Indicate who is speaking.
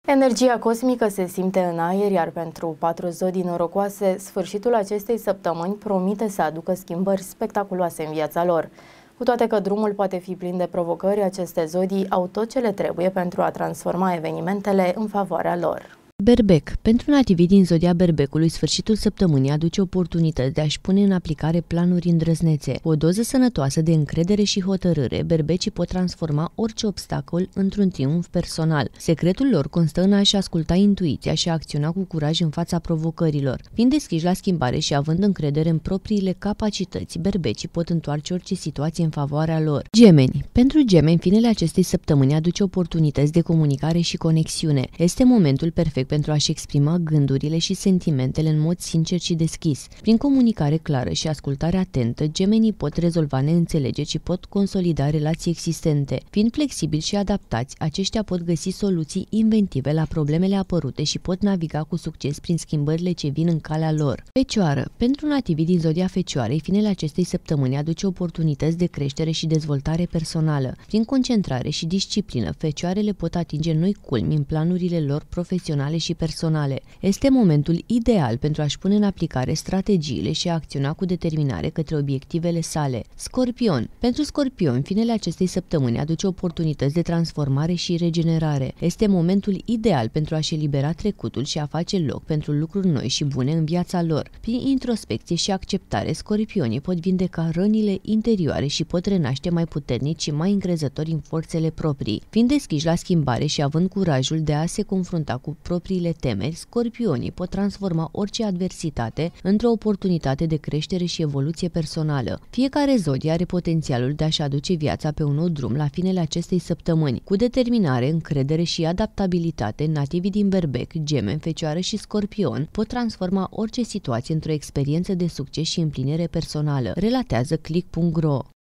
Speaker 1: Energia cosmică se simte în aer, iar pentru 4 zodii norocoase, sfârșitul acestei săptămâni promite să aducă schimbări spectaculoase în viața lor. Cu toate că drumul poate fi plin de provocări, aceste zodii au tot ce le trebuie pentru a transforma evenimentele în favoarea lor.
Speaker 2: Berbec. Pentru nativii din zodia Berbecului, sfârșitul săptămânii aduce oportunități de a-și pune în aplicare planuri îndrăznețe. Cu o doză sănătoasă de încredere și hotărâre, berbecii pot transforma orice obstacol într-un triumf personal. Secretul lor constă în a-și asculta intuiția și a acționa cu curaj în fața provocărilor. Fiind deschiși la schimbare și având încredere în propriile capacități, berbecii pot întoarce orice situație în favoarea lor. Gemeni. Pentru gemeni, finele acestei săptămâni aduce oportunități de comunicare și conexiune. Este momentul perfect pentru a-și exprima gândurile și sentimentele în mod sincer și deschis. Prin comunicare clară și ascultare atentă, gemenii pot rezolva neînțelegeri și pot consolida relații existente. Fiind flexibili și adaptați, aceștia pot găsi soluții inventive la problemele apărute și pot naviga cu succes prin schimbările ce vin în calea lor. Fecioară. Pentru nativii din zodia Fecioarei, finele acestei săptămâni aduce oportunități de creștere și dezvoltare personală. Prin concentrare și disciplină, fecioarele pot atinge noi culmi în planurile lor profesionale și personale. Este momentul ideal pentru a-și pune în aplicare strategiile și a acționa cu determinare către obiectivele sale. Scorpion. Pentru Scorpion, finele acestei săptămâni aduce oportunități de transformare și regenerare. Este momentul ideal pentru a-și elibera trecutul și a face loc pentru lucruri noi și bune în viața lor. Prin introspecție și acceptare, scorpionii pot vindeca rănile interioare și pot renaște mai puternici și mai încrezători în forțele proprii. Fiind deschiși la schimbare și având curajul de a se confrunta cu propriile temeri, scorpionii pot transforma orice adversitate într-o oportunitate de creștere și evoluție personală. Fiecare zodie are potențialul de a-și aduce viața pe un nou drum la finele acestei săptămâni. Cu determinare, încredere și adaptabilitate, nativii din Berbec, Gemeni, Fecioară și Scorpion pot transforma orice situație într-o experiență de succes și împlinire personală, relatează Click.ro.